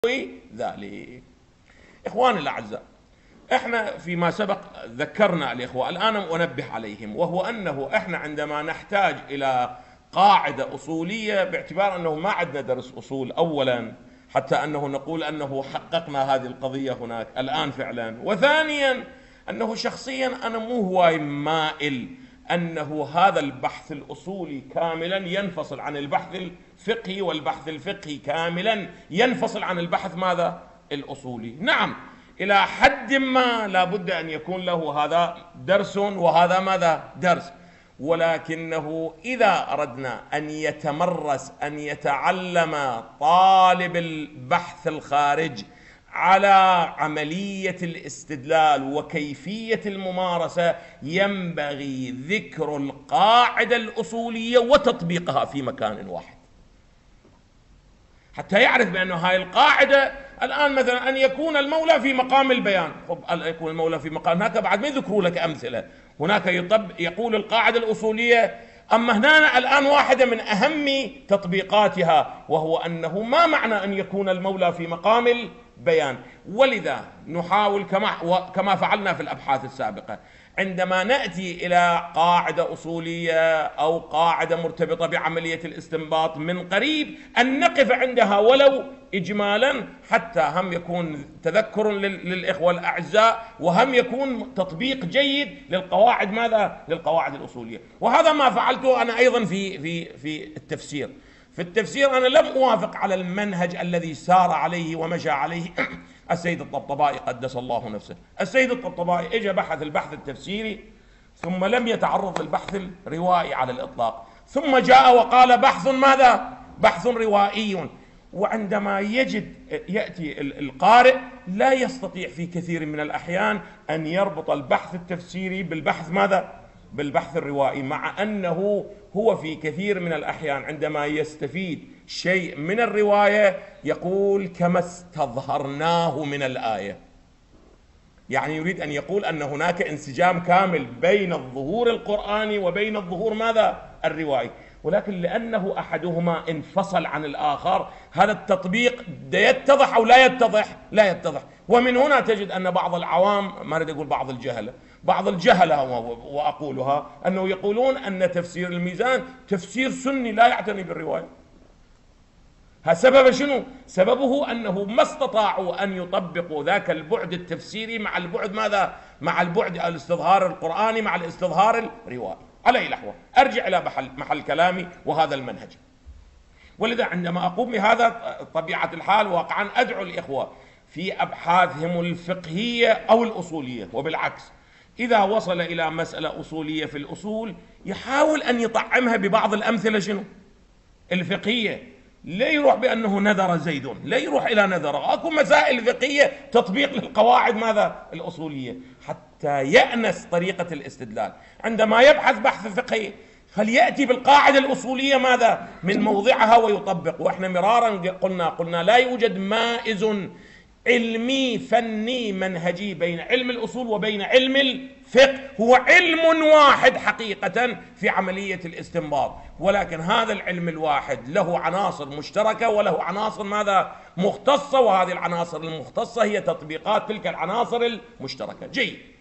ذلك. إخواني الأعزاء، احنا فيما سبق ذكرنا الإخوة، الآن أنبه عليهم، وهو أنه احنا عندما نحتاج إلى قاعدة أصولية، باعتبار أنه ما عندنا درس أصول أولا حتى أنه نقول أنه حققنا هذه القضية هناك الآن فعلا، وثانيا أنه شخصيا أنا مو هواي مائل أنه هذا البحث الأصولي كاملا ينفصل عن البحث الفقهي، والبحث الفقهي كاملا ينفصل عن البحث ماذا؟ الأصولي. نعم، إلى حد ما لابد أن يكون له هذا درس وهذا ماذا؟ درس، ولكنه إذا أردنا أن يتمرس، أن يتعلم طالب البحث الخارج على عملية الاستدلال وكيفية الممارسة، ينبغي ذكر القاعدة الأصولية وتطبيقها في مكان واحد، حتى يعرف بأن هاي القاعدة الآن مثلا أن يكون المولى في مقام البيان. أن يكون المولى في مقام، هناك بعد ما يذكروا لك أمثلة، هناك يقول القاعدة الأصولية، أما هنا الآن واحدة من أهم تطبيقاتها، وهو أنه ما معنى أن يكون المولى في مقام البيان. ولذا نحاول كما فعلنا في الأبحاث السابقة، عندما نأتي إلى قاعدة أصولية أو قاعدة مرتبطة بعملية الاستنباط من قريب، أن نقف عندها ولو إجمالا، حتى هم يكون تذكر للإخوة الأعزاء، وهم يكون تطبيق جيد للقواعد ماذا؟ للقواعد الأصولية. وهذا ما فعلته أنا أيضا في التفسير. في التفسير أنا لم أوافق على المنهج الذي سار عليه ومشى عليه السيد الطبطبائي قدس الله نفسه. السيد الطبطبائي اجى بحث البحث التفسيري، ثم لم يتعرض للبحث الروائي على الإطلاق، ثم جاء وقال بحث ماذا؟ بحث روائي. وعندما يأتي القارئ لا يستطيع في كثير من الأحيان أن يربط البحث التفسيري بالبحث ماذا؟ بالبحث الروائي، مع أنه هو في كثير من الأحيان عندما يستفيد شيء من الرواية يقول كما استظهرناه من الآية، يعني يريد أن يقول أن هناك انسجام كامل بين الظهور القرآني وبين الظهور ماذا؟ الروائي. ولكن لأنه أحدهما انفصل عن الآخر، هذا التطبيق يتضح أو لا يتضح؟ لا يتضح. ومن هنا تجد أن بعض العوام، ما أريد أقول بعض الجهلة وأقولها، أنه يقولون أن تفسير الميزان تفسير سني لا يعتني بالرواية. سبب شنو؟ سببه أنه ما استطاعوا أن يطبقوا ذاك البعد التفسيري مع البعد ماذا؟ مع البعد الاستظهار القرآني مع الاستظهار الروائي. على أي لحظة أرجع إلى محل كلامي وهذا المنهج. ولذا عندما أقوم بهذا طبيعة الحال واقعا أدعو الإخوة في أبحاثهم الفقهية أو الأصولية، وبالعكس إذا وصل إلى مسألة أصولية في الأصول يحاول أن يطعمها ببعض الأمثلة شنو؟ الفقهية. لا يروح بأنه نذر زيد، لا يروح إلى نذر، أكو مسائل فقهية تطبيق للقواعد ماذا؟ الأصولية، حتى يأنس طريقة الاستدلال. عندما يبحث بحث فقهي فليأتي بالقاعدة الأصولية ماذا؟ من موضعها ويطبق. وإحنا مرارا قلنا لا يوجد مائز علمي فني منهجي بين علم الأصول وبين علم الفقه، هو علم واحد حقيقة في عملية الاستنباط، ولكن هذا العلم الواحد له عناصر مشتركة وله عناصر ماذا؟ مختصة، وهذه العناصر المختصة هي تطبيقات تلك العناصر المشتركة. جيد.